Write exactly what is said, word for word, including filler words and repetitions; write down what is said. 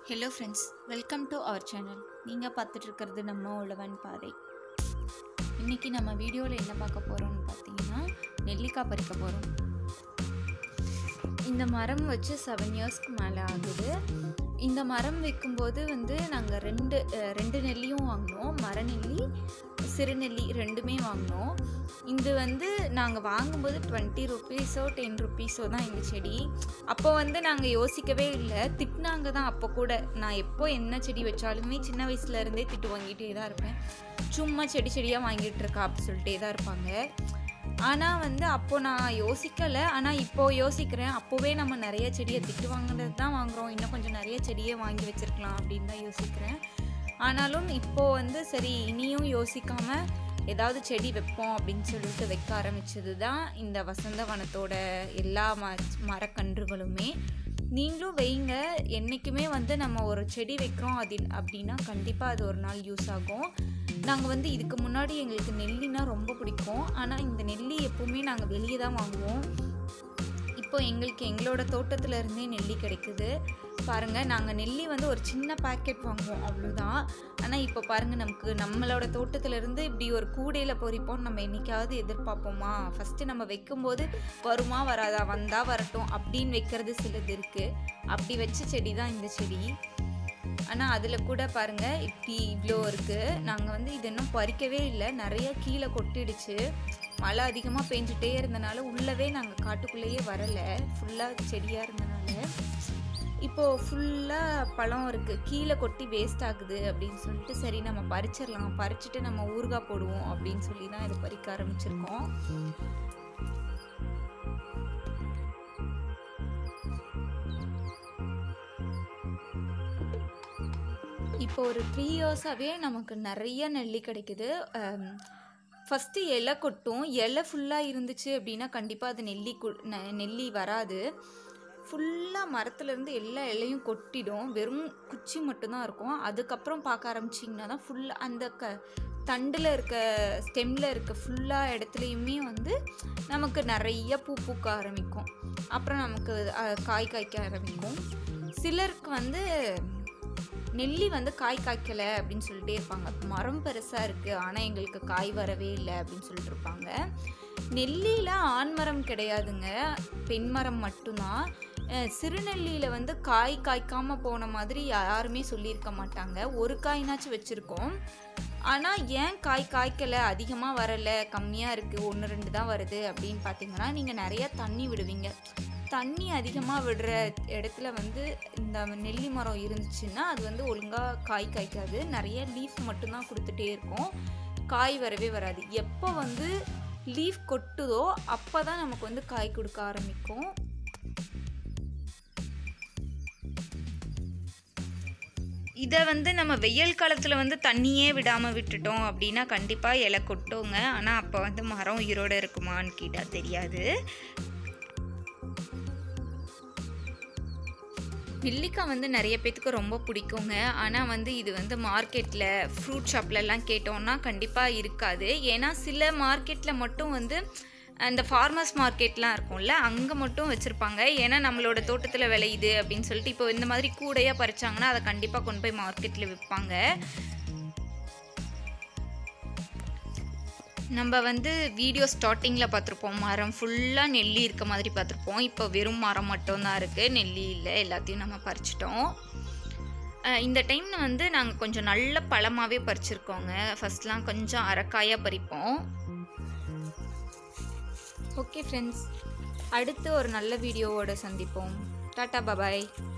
Hello friends, welcome to our channel. நீங்கள் பார்த்துட்டு இருக்கிறது நம்ம உழவன் பாதை. இன்றைக்கி நம்ம வீடியோவில் என்ன பார்க்க போகிறோம்னு பார்த்தீங்கன்னா, நெல்லிக்காய் பறிக்க போகிறோம். இந்த மரம் வச்சு செவன் இயர்ஸ்க்கு மேலே ஆகுது. இந்த மரம் வைக்கும்போது வந்து நாங்கள் ரெண்டு ரெண்டு நெல்லியும் வாங்கினோம். மரநெல்லி, சிறுநெல்லி ரெண்டுமே வாங்கினோம். இது வந்து நாங்கள் வாங்கும்போது டுவெண்ட்டி ருப்பீஸோ டென் ருப்பீஸோ தான் எங்கள் செடி. அப்போ வந்து நாங்கள் யோசிக்கவே இல்லை, திட்டினாங்க தான். அப்போ கூட நான் எப்போ என்ன செடி வச்சாலுமே சின்ன வயசுலேருந்தே திட்டு வாங்கிட்டே தான் இருப்பேன். சும்மா செடி செடியாக வாங்கிட்டு இருக்கா அப்படி சொல்லிட்டே தான் இருப்பாங்க. ஆனால் வந்து அப்போது நான் யோசிக்கலை. ஆனால் இப்போது யோசிக்கிறேன், அப்போவே நம்ம நிறைய செடியை திட்டு வாங்கினது தான் வாங்குகிறோம், இன்னும் கொஞ்சம் நிறைய செடியை வாங்கி வச்சுருக்கலாம் அப்படின்னு தான் யோசிக்கிறேன். ஆனாலும் இப்போது வந்து சரி, இனியும் யோசிக்காமல் ஏதாவது செடி வைப்போம் அப்படின்னு சொல்லிட்டு வைக்க ஆரம்பித்தது தான் இந்த வசந்தவனத்தோட எல்லா ம மரக்கன்றுகளுமே. நீங்களும் வைங்க. என்றைக்குமே வந்து நம்ம ஒரு செடி வைக்கிறோம் அது அப்படின்னா கண்டிப்பாக அது ஒரு நாள் யூஸ் ஆகும். நாங்கள் வந்து இதுக்கு முன்னாடி எங்களுக்கு நெல்லினா ரொம்ப பிடிக்கும். ஆனால் இந்த நெல்லி எப்போவுமே நாங்கள் வெளியே தான் வாங்குவோம். இப்போ எங்களுக்கு எங்களோட தோட்டத்தில் இருந்தே நெல்லி கிடைக்குது. பாருங்கள், நாங்கள் நெல்லி வந்து ஒரு சின்ன பேக்கெட் வாங்குவோம், அவ்வளோதான். ஆனால் இப்போ பாருங்கள், நமக்கு நம்மளோட தோட்டத்திலேருந்து இப்படி ஒரு கூடையில் பொறிப்போம் நம்ம என்றைக்காவது எதிர்பார்ப்போமா? ஃபஸ்ட்டு நம்ம வைக்கும்போது வருமா வராதா, வந்தால் வரட்டும் அப்படின்னு வைக்கிறது சிலது இருக்குது. அப்படி வச்ச செடி தான் இந்த செடி. ஆனால் அதில் கூட பாருங்கள் இப்படி இவ்வளோ இருக்குது. நாங்கள் வந்து இது இன்னும் பறிக்கவே இல்லை, நிறைய கீழே கொட்டிடுச்சு. மழை அதிகமாக பெஞ்சிட்டே இருந்தனால உள்ளவே நாங்கள் காட்டுக்குள்ளேயே வரலை, ஃபுல்லாக செடியாக இருந்தனால. இப்போது ஃபுல்லாக பழம் இருக்குது, கீழே கொட்டி வேஸ்ட் ஆகுது அப்படின்னு சொல்லிட்டு சரி நம்ம பறிச்சிடலாம், பறிச்சுட்டு நம்ம ஊறுகாய் போடுவோம் அப்படின்னு சொல்லி தான் இதை பறிக்க ஆரம்பிச்சிருக்கோம். இப்போ ஒரு த்ரீ இயர்ஸாகவே நமக்கு நிறைய நெல்லி கிடைக்குது. ஃபஸ்ட்டு இலை கொட்டும். இலை ஃபுல்லாக இருந்துச்சு அப்படின்னா கண்டிப்பாக அது நெல்லி கு நெல்லி வராது. ஃபுல்லாக மரத்துலேருந்து எல்லா இலையும் கொட்டிடும், வெறும் குச்சி மட்டும்தான் இருக்கும். அதுக்கப்புறம் பார்க்க ஆரம்பிச்சிங்கன்னா தான் ஃபுல்லாக அந்த க தண்டில் இருக்க ஸ்டெம்மில் இருக்க ஃபுல்லாக இடத்துலையுமே வந்து நமக்கு நிறைய பூ பூக்க ஆரம்பிக்கும். அப்புறம் நமக்கு காய் காய்க்க ஆரம்பிக்கும். சிலருக்கு வந்து நெல்லி வந்து காய் காய்க்கலை அப்படின்னு சொல்லிட்டே இருப்பாங்க. மரம் பெருசாக இருக்குது ஆனால் எங்களுக்கு காய் வரவே இல்லை அப்படின்னு சொல்லிட்டு இருப்பாங்க. நெல்லியில் ஆண் மரம் கிடையாதுங்க, பெண் மரம் மட்டும்தான். சிறுநெல்லியில் வந்து காய் காய்க்காமல் போன மாதிரி யாருமே சொல்லியிருக்க மாட்டாங்க. ஒரு காய்னாச்சும் வச்சுருக்கோம். ஆனால் ஏன் காய் காய்க்கலை, அதிகமாக வரலை, கம்மியாக இருக்குது, ஒன்று ரெண்டு தான் வருது அப்படின்னு பார்த்தீங்கன்னா, நீங்கள் நிறையா தண்ணி விடுவீங்க. தண்ணி அதிகமாக விடுற இடத்துல வந்து இந்த நெல்லி மரம் இருந்துச்சுன்னா அது வந்து ஒழுங்காக காய் காய்க்காது. நிறைய லீஃப் மட்டும்தான் கொடுத்துட்டே இருக்கும், காய் வரவே வராது. எப்போ வந்து லீஃப் கொட்டுதோ அப்போ தான் நமக்கு வந்து காய் கொடுக்க ஆரம்பிக்கும். இதை வந்து நம்ம வெயில் காலத்தில் வந்து தண்ணியே விடாமல் விட்டுட்டோம் அப்படின்னா கண்டிப்பாக இலை கொட்டுங்க. ஆனால் அப்போ வந்து மரம் உயிரோடு இருக்குமான்னு கேட்டால் தெரியாது. நெல்லிக்காய் வந்து நிறைய பேத்துக்கு ரொம்ப பிடிக்குங்க. ஆனால் வந்து இது வந்து மார்க்கெட்டில் ஃப்ரூட் ஷாப்லலாம் கேட்டோன்னா கண்டிப்பாக இருக்காது. ஏன்னா சில மார்க்கெட்டில் மட்டும் வந்து அந்த ஃபார்மர்ஸ் மார்க்கெட்லாம் இருக்கும்ல, அங்கே மட்டும் வச்சுருப்பாங்க. ஏன்னா நம்மளோட தோட்டத்தில் விளையுது அப்படின்னு சொல்லிட்டு இப்போ இந்த மாதிரி கூடையாக பறிச்சாங்கன்னா அதை கண்டிப்பாக கொண்டு போய் மார்க்கெட்டில் விற்பாங்க. நம்ம வந்து வீடியோ ஸ்டார்டிங்கில் பார்த்துருப்போம், மரம் ஃபுல்லாக நெல்லி இருக்க மாதிரி பார்த்துருப்போம். இப்போ வெறும் மரம் மட்டும்தான் இருக்குது, நெல்லி இல்லை. எல்லாத்தையும் நம்ம பறிச்சிட்டோம். இந்த டைம் வந்து நாங்கள் கொஞ்சம் நல்ல பழமாகவே பறிச்சிருக்கோங்க. ஃபஸ்ட்லாம் கொஞ்சம் அரைக்காயாக பறிப்போம். ஓகே ஃப்ரெண்ட்ஸ், அடுத்து ஒரு நல்ல வீடியோவோடு சந்திப்போம். டாட்டா, பாய்.